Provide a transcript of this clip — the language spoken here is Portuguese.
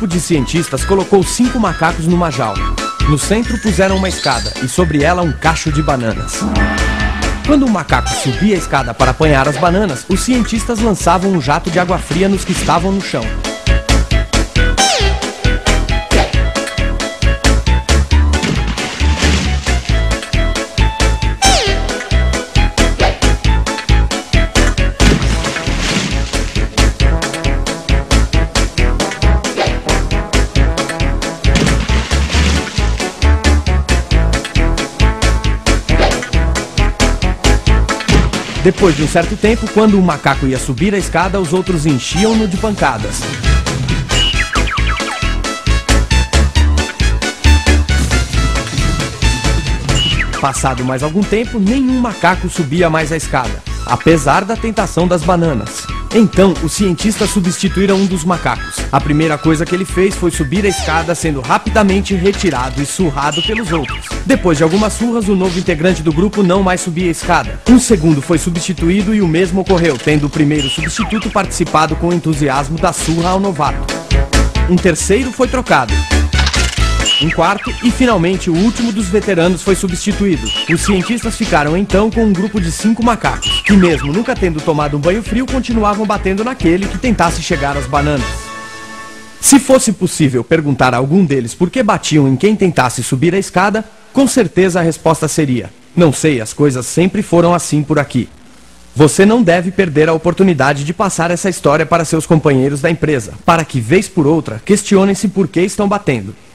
grupo de cientistas colocou 5 macacos numa jaula. No centro puseram uma escada e sobre ela um cacho de bananas. Quando o macaco subia a escada para apanhar as bananas, os cientistas lançavam um jato de água fria nos que estavam no chão. Depois de um certo tempo, quando o macaco ia subir a escada, os outros enchiam-no de pancadas. Passado mais algum tempo, nenhum macaco subia mais a escada, apesar da tentação das bananas. Então, os cientistas substituíram um dos macacos. A primeira coisa que ele fez foi subir a escada, sendo rapidamente retirado e surrado pelos outros. Depois de algumas surras, o novo integrante do grupo não mais subia a escada. Um segundo foi substituído e o mesmo ocorreu, tendo o primeiro substituto participado com entusiasmo da surra ao novato. Um terceiro foi trocado. Um quarto e, finalmente, o último dos veteranos foi substituído. Os cientistas ficaram então com um grupo de 5 macacos, que mesmo nunca tendo tomado um banho frio, continuavam batendo naquele que tentasse chegar às bananas. Se fosse possível perguntar a algum deles por que batiam em quem tentasse subir a escada, com certeza a resposta seria: não sei, as coisas sempre foram assim por aqui. Você não deve perder a oportunidade de passar essa história para seus companheiros da empresa, para que, vez por outra, questionem-se por que estão batendo.